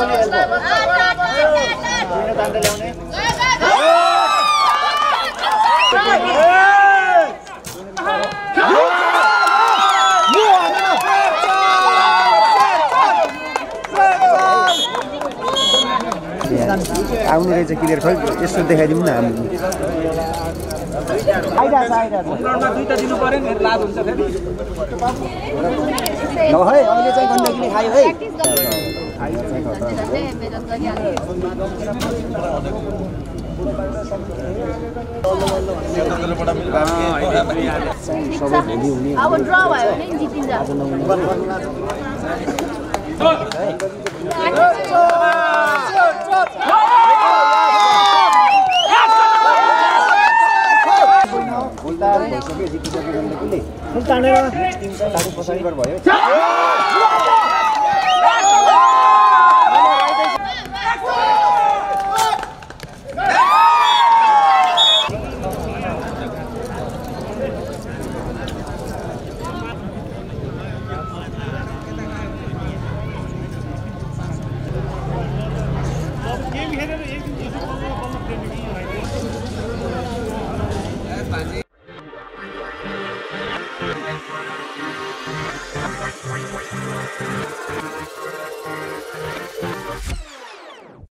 आउनु रहेछ क्लियर खै यसो देखाइदिउँ न हामी ग्राउन्डमा दुईटा दिनु पर्यो नि लाज हुन्छ फेरि ल है अहिले चाहिँ गण्डकीले खायो है अब ड्र भयो भने जितिन्छ फुल तानेर भयो